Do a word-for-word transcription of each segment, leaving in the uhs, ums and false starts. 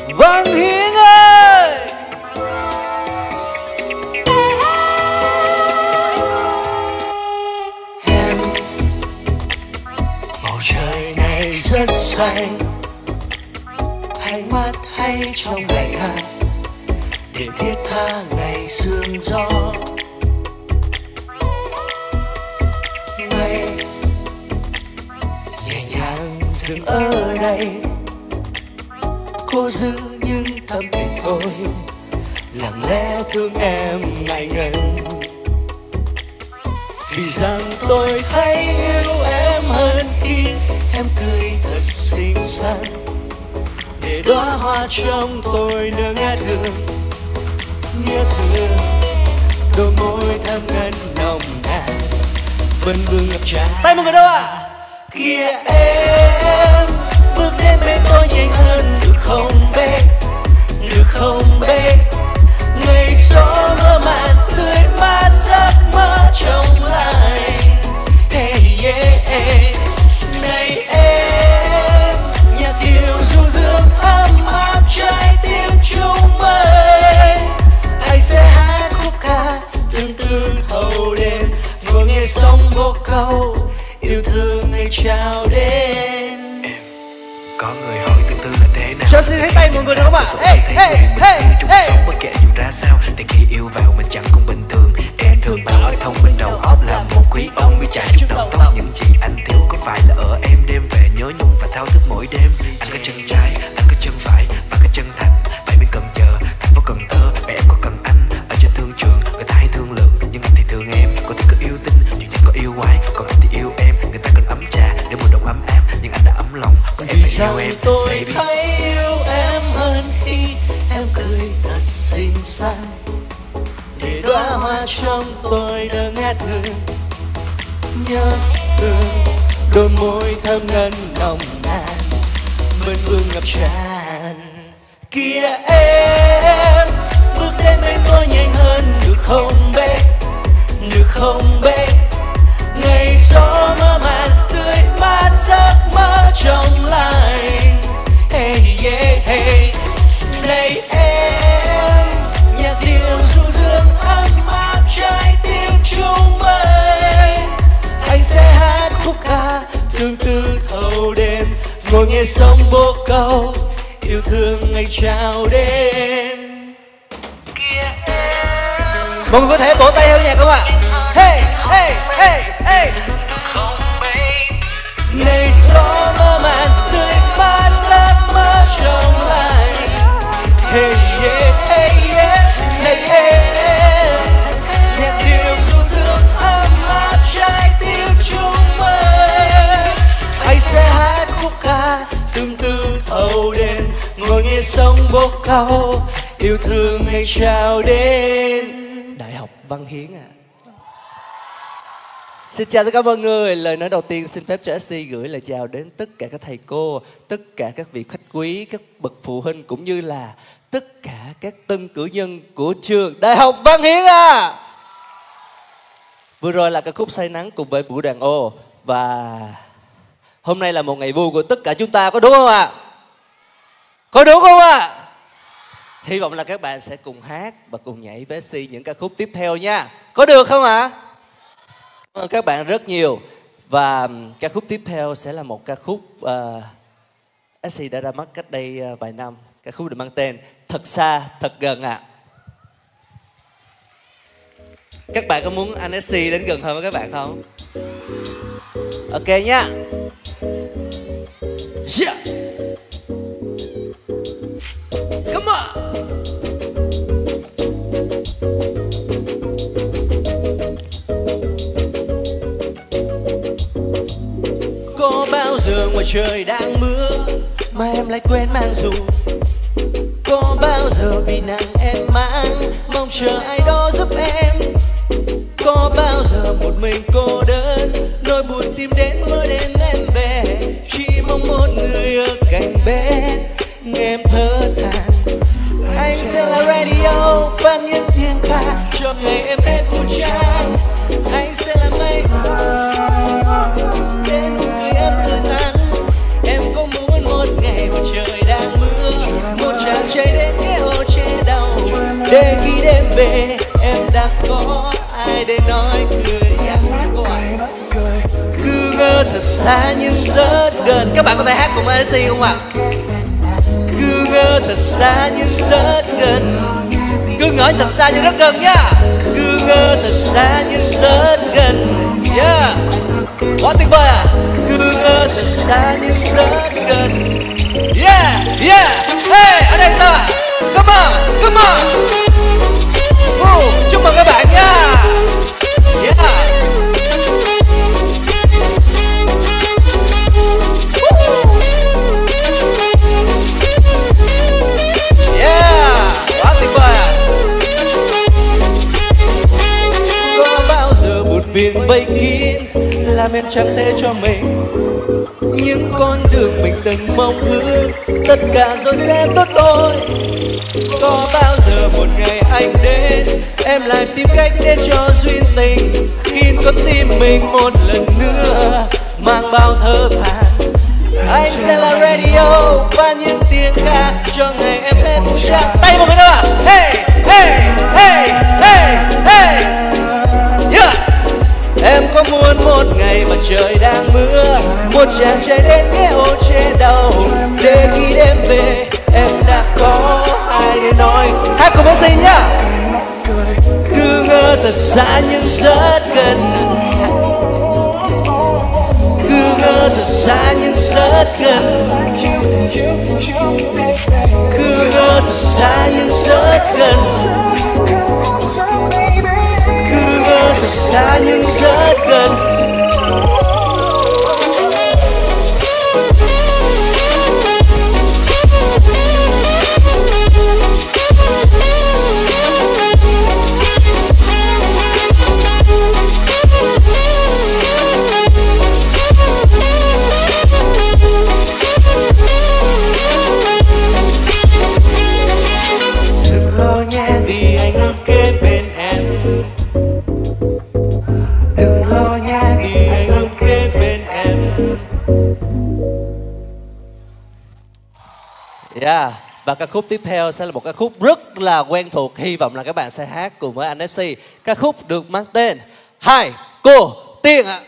Văn Hiến ơi. Em, bầu trời này rất xanh, ánh mắt hay trong lạnh hạ để thiết tha ngày sương gió. Mây nhẹ nhàng dừng ở đây, cô giữ những tâm tình thôi, lặng lẽ thương em ngại ngần. Vì rằng tôi thấy yêu em hơn khi em cười thật xinh xắn, để đóa hoa trong tôi nở nghe thương, nhớ thương đôi môi thơm ngân nồng nàn vẫn vương ngập tràn. Tay mọi người đâu ạ? À? Kìa em bước đến bên tôi nhanh hơn được không bé, được không bé. Ngày gió mơ màng tươi mát giấc mơ trong lại. Hey yeah, hey. Này em, nhạc điệu du dương ấm áp trái tim chúng mây. Anh sẽ hát khúc ca tương tư thâu đêm, ngồi nghe sóng vô câu yêu thương ngày chào đến. Em có người hỏi tương tư là thế nào. Cho xin thấy tay mọi người được không ạ? Hey, hey, hey, trong hey. cuộc sống bất kể dù ra sao, thì khi yêu vào mình chẳng cũng bình thường. Em thường bảo thông minh đầu óc là một quý ông bị chạy chút đầu tóc. Những gì anh thiếu có phải là ở em đêm về nhớ nhung và thao thức mỗi đêm. Anh có chân trái, anh có chân phải và có chân thành. Bảy bên Cần Giờ, thành phố Cần Thơ, mẹ em có cần anh. Ở trên thương trường, người ta hay thương lượng, nhưng anh thì thương em. Có thể có yêu tinh, nhưng chẳng có yêu quái. Còn anh thì yêu em, người ta cần ấm trà để mùa đông ấm áp, nhưng anh đã ấm lòng. Còn em Vì phải rằng yêu em, tôi baby. thấy yêu em hơn khi em cười thật xinh xắn, để đóa hoa trong tôi nở ngát hương, nhớ thương đôi môi thơm ngân nồng nàn vẫn vương ngập tràn. Kìa em bước đến bên tôi nhanh hơn được không bé, được không bé. Ngày gió mơ màng tươi mát giấc mơ trong lành. Hey yeah hey. Này em, nhạc điệu du dương ấm áp trái tim chúng mây. Anh sẽ hát khúc ca tương tư thâu đêm, ngồi nghe sóng vô câu yêu thương ngày chào đêm. Mọi người có thể vỗ tay theo nhạc không ạ? À? Hey, hey, hey, hey. Này gió mơ màng tươi mát giấc mơ trong lành. Hey yeah, hey yeah. Này em, nhạc điệu du dương ấm áp trái tim chúng mây. Anh sẽ hát khúc ca tương tư thâu đêm, ngồi nghe sóng vô câu yêu thương ngày chào đến. Đại học Văn Hiến à. Xin chào tất cả mọi người. Lời nói đầu tiên xin phép cho ét xê gửi lời chào đến tất cả các thầy cô, tất cả các vị khách quý, các bậc phụ huynh cũng như là tất cả các tân cử nhân của trường Đại học Văn Hiến à. Vừa rồi là ca khúc Say Nắng cùng với Vũ Đoàn O. Và hôm nay là một ngày vui của tất cả chúng ta, có đúng không ạ? À? Có đúng không ạ? À? Hy vọng là các bạn sẽ cùng hát và cùng nhảy với ét xê những ca khúc tiếp theo nha. Có được không ạ? À? Cảm ơn các bạn rất nhiều. Và ca khúc tiếp theo sẽ là một ca khúc uh, ét xê đã ra mắt cách đây uh, vài năm. Ca khúc được mang tên Thật Xa Thật Gần ạ. À. Các bạn có muốn anh ét xê đến gần hơn với các bạn không? Ok nha. Yeah. Come on. Có bao giờ ngoài trời đang mưa mà em lại quên mang dù? Có bao giờ vì nắng em mang mong chờ ai đó giúp em? Có bao giờ một mình cô đơn nỗi buồn tìm đến mỗi đêm em về, chỉ mong một người ở cạnh bên nghe em thở than. Anh sẽ là radio phát những tiếng ca cho ngày em hết buồn chán. Anh sẽ là mây đến nụ cười em tươi tắn. Em có muốn một ngày mặt trời đang mưa, một tràng chạy đến cái ô che đầu, để khi đêm về em đã có ai để nói cười. Cứ ngỡ thật xa nhưng rất gần. Các bạn có thể hát cùng a xê không ạ? Cứ ngỡ thật xa nhưng rất gần. Cứ ngỡ thật xa nhưng rất gần nha. Cứ ngỡ thật xa nhưng rất gần. Yeah, quá tuyệt vời à. Cứ ngỡ thật xa nhưng rất gần. Yeah, yeah, hey, ở đây sao ạ? Come on, come on. uh, Chúc mừng các bạn nha. Yeah. Yeah, quá tuyệt vời à. Có bao giờ buồn phiền vây kín làm em chẳng thể cho mình những con đường mình từng mong ước, tất cả rồi sẽ tốt thôi. Có bao giờ một ngày anh đến em lại tìm cách để cho duyên tình khiến con tim mình một lần nữa mang bao thơ than. Anh sẽ là radio và những tiếng ca cho ngày em hết cha. Tay một người nữa. Hey, hey, hey, hey, hey. Yeah. Em có muốn một ngày mặt trời đang mưa, một chàng trai đến cái ô che đầu, để khi đêm về em đã có ai để nói. Hát cùng với xinh nhá. Cứ ngỡ thật xa nhưng rất gần. Cứ ngỡ thật xa nhưng rất gần. Cứ ngỡ thật xa nhưng rất gần. Cứ ngỡ thật xa nhưng rất gần. Yeah. Và ca khúc tiếp theo sẽ là một ca khúc rất là quen thuộc. Hy vọng là các bạn sẽ hát cùng với anh ép xê. Ca khúc được mang tên Hai Cô Tiên ạ.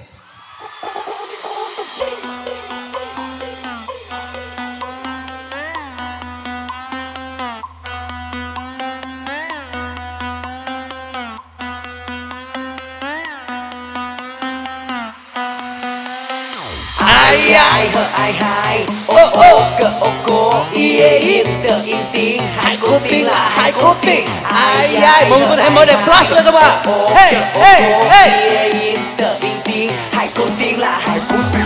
Ai ai hờ ai hai ô ô cờ ô cô ie yên tờ yên tiếng. Hai cô tiên là hai cô tiên. Ai ai mọi người có thể mở đèn flash lên không ạ? Hey hey hey. Ie yên tờ yên tiếng. Hai cô tiên là hai cô tiên.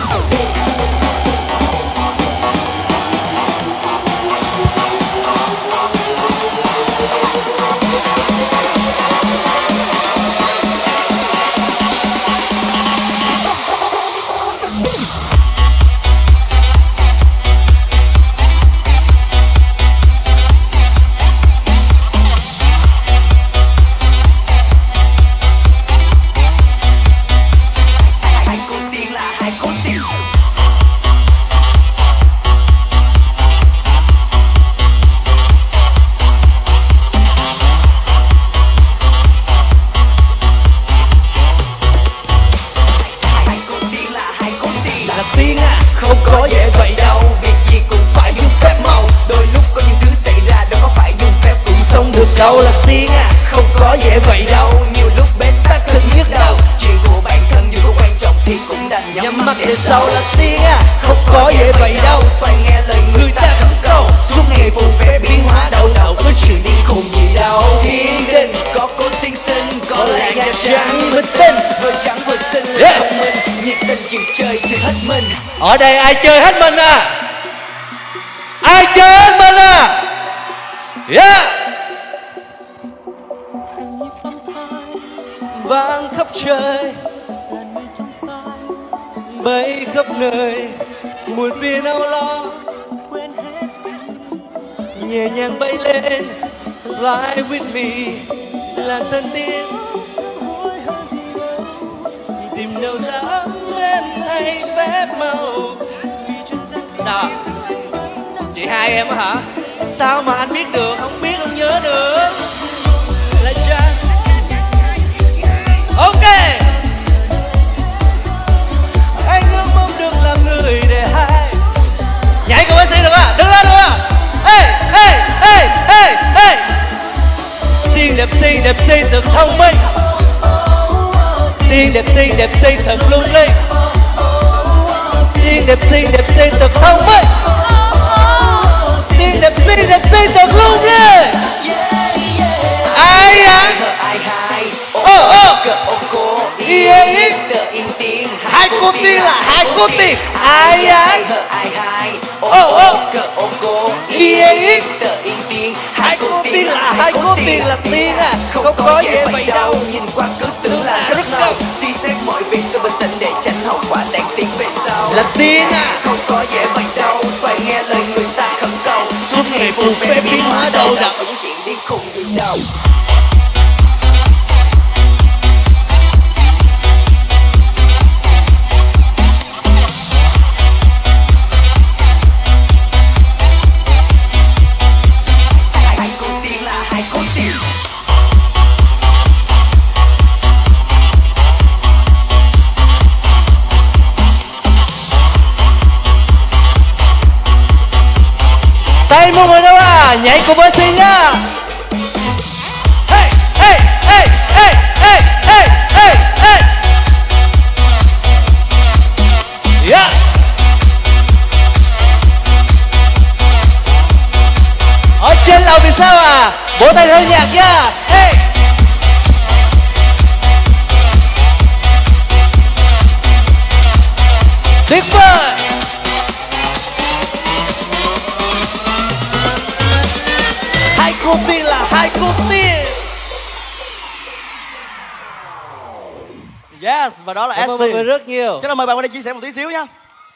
Đâu là tiếng à, không có dễ vậy đâu. Nhiều lúc bế tắc thân nhức đầu. Chuyện của bản thân dù có quan trọng thì cũng đành nhắm, nhắm mắt để để sau sau là là tiếng à, không có dễ vậy đâu. Toàn nghe lời người ta khẩn cầu, suốt ngày phù vẽ biến hóa đầu đầu. Có chuyện đi cùng gì đâu. Thiên đình có cô tiên sinh, có lẽ nhà trắng bình tinh, vừa trắng vừa xinh là Yeah. thông minh, nhiệt tình chịu chơi chơi hết mình. Ở đây ai chơi hết mình à? Ai chơi hết mình à? Yeah. Vang khắp trời, bay khắp nơi, muôn phiền âu lo nhẹ nhàng bay lên. Fly with me là thân tiên, tìm đâu ra ấm em thay phép màu. Sao ạ? Chị hai em á hả? Sao mà anh biết được, không biết không nhớ được. Là cha. Ok. Anh ước mong được làm người để hai. Nhảy cùng bác sĩ được à? Đứng lên được à? Ê, ê, ê, ê, ê. Tiên đẹp xinh, đẹp xinh thật thông minh. Tiên đẹp xinh, đẹp xinh thật lung linh. Tiên đẹp xinh, đẹp xinh thật thông minh. Tiên đẹp xinh, đẹp xinh thật lung linh. Ai à? Ô ô. Yên yên. Hai cô tiên là hai cô tiên. Ai à? Ô ô. Yên yên. Hai cô tiên là hai cô tiên là tiên à. Không có dễ vậy đâu. Nhìn qua cứ tưởng là rất ngầu. Suy xét mọi việc tôi bình tĩnh để tránh hậu quả đáng tiếc về sau. Là tiên à. Không có dễ vậy đâu. Phải nghe lời người ta khẩn cầu. Suốt ngày phù phê biến hóa đầu độc. Những chuyện đi khùng gì đâu. Tay mọi người đâu à? Nhảy cùng với xin nhá. Hey, hey, hey, hey, hey, hey, hey, hey. Yeah. Ở trên lầu thì sao à? Vỗ tay theo nhạc nha. Hey. Tuyệt vời. Hai cô tiên là hai cô tiên. Yes, và đó là Cảm ơn ét mọi tê. người rất nhiều. Cho nên mời bạn qua đây chia sẻ một tí xíu nha.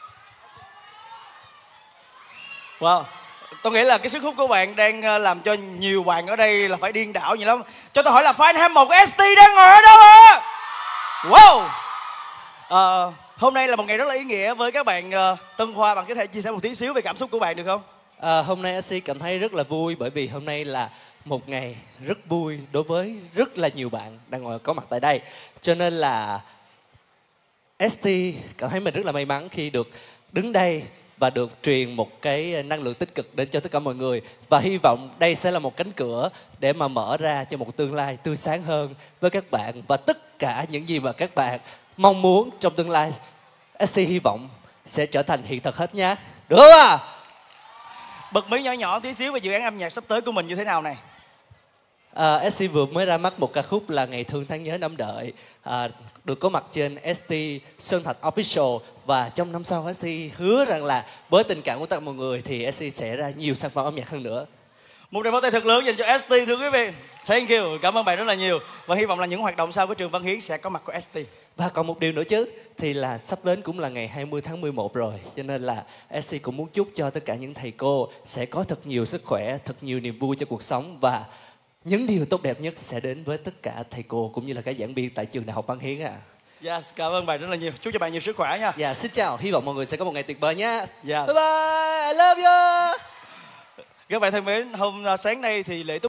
Wow, tôi nghĩ là cái sức hút của bạn đang làm cho nhiều bạn ở đây là phải điên đảo nhiều lắm. Cho tôi hỏi là fan hâm mộ của ét tê đang ngồi ở đâu ạ? Wow. À, hôm nay là một ngày rất là ý nghĩa với các bạn. uh, Tân Khoa, bạn có thể chia sẻ một tí xíu về cảm xúc của bạn được không? À, hôm nay ét xê cảm thấy rất là vui bởi vì hôm nay là một ngày rất vui đối với rất là nhiều bạn đang ngồi có mặt tại đây. Cho nên là ét tê cảm thấy mình rất là may mắn khi được đứng đây và được truyền một cái năng lượng tích cực đến cho tất cả mọi người. Và hy vọng đây sẽ là một cánh cửa để mà mở ra cho một tương lai tươi sáng hơn với các bạn. Và tất cả những gì mà các bạn mong muốn trong tương lai, ét xê hy vọng sẽ trở thành hiện thực hết nhé. Được không ạ? À? Bật mí nhỏ nhỏ tí xíu về dự án âm nhạc sắp tới của mình như thế nào này? Uh, ét xê vừa mới ra mắt một ca khúc là Ngày Thương Tháng Nhớ Năm Đợi, uh, được có mặt trên ét tê Sơn Thạch Official. Và trong năm sau ét xê hứa rằng là với tình cảm của tất cả mọi người thì ét xê sẽ ra nhiều sản phẩm âm nhạc hơn nữa. Một tràng pháo tay thật lớn dành cho ét tê thưa quý vị. Thank you, cảm ơn bạn rất là nhiều. Và hy vọng là những hoạt động sau của trường Văn Hiến sẽ có mặt của ét tê. Và còn một điều nữa chứ, thì là sắp đến cũng là ngày hai mươi tháng mười một rồi. Cho nên là ét xê cũng muốn chúc cho tất cả những thầy cô sẽ có thật nhiều sức khỏe, thật nhiều niềm vui cho cuộc sống. Và những điều tốt đẹp nhất sẽ đến với tất cả thầy cô cũng như là các giảng viên tại trường Đại học Văn Hiến ạ. À. Yes, cảm ơn bạn rất là nhiều. Chúc cho bạn nhiều sức khỏe nha. Dạ, xin chào. Hy vọng mọi người sẽ có một ngày tuyệt vời nhé. Dạ. Bye bye, I love you. Các bạn thân mến, hôm sáng nay thì lễ